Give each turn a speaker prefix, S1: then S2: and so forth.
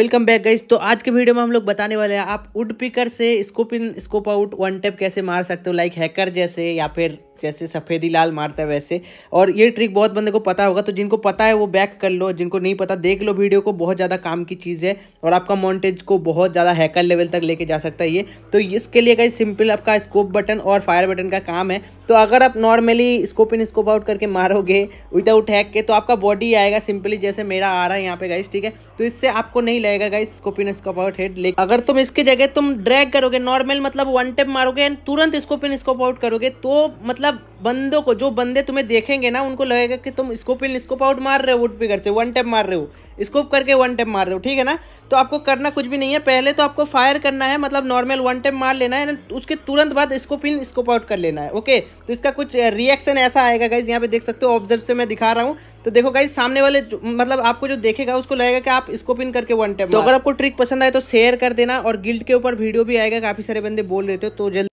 S1: Welcome back guys. तो आज के वीडियो में हम लोग बताने वाले हैं आप वुड पिकर से scope in scope out one tap कैसे मार सकते हो, लाइक हैकर जैसे या फिर जैसे सफ़ेदी लाल मारता है वैसे। और ये ट्रिक बहुत बंदे को पता होगा, तो जिनको पता है वो बैक कर लो, जिनको नहीं पता देख लो वीडियो को। बहुत ज़्यादा काम की चीज़ है और आपका मॉन्टेज को बहुत ज़्यादा हैकर लेवल तक लेके जा सकता है ये। तो इसके लिए गाइस सिंपल आपका स्कोप बटन और फायर बटन का काम है। तो अगर आप normally scope in scope out करके मारोगे विदाउट हैक के तो आपका बॉडी आएगा सिंपली जैसे मेरा आ रहा है यहाँ पे गाइस, ठीक है। तो इससे आपको नहीं लगेगा guys scope in scope out head. लेकिन अगर तुम इसके जगह तुम ड्रैग करोगे नॉर्मल, मतलब वन टैप मारोगे तुरंत स्कोप इन स्कोप आउट करोगे, तो मतलब बंदों को, जो बंदे तुम्हें देखेंगे ना, उनको लगेगा कि तुम स्कोप इन स्कोप आउट मार रहे हो, वुड पिकर से वन टैप मार रहे हो, स्कोप करके वन टैप मार रहे हो, ठीक है ना। तो आपको करना कुछ भी नहीं है, पहले तो आपको फायर करना है, मतलब नॉर्मल वन टैप मार लेना है, उसके तुरंत बाद स्कोप इन स्कोप आउट कर लेना है। ओके, तो इसका कुछ रिएक्शन ऐसा आएगा गाइज, यहाँ पे देख सकते हो, ऑब्जर्व से मैं दिखा रहा हूँ। तो देखो गाइज, सामने वाले मतलब आपको जो देखेगा उसको लगेगा कि आप स्कोप इन करके वन टैप। तो अगर आपको ट्रिक पसंद आए तो शेयर कर देना, और गिल्ड के ऊपर वीडियो भी आएगा, काफी सारे बंदे बोल रहे थे, तो जल्दी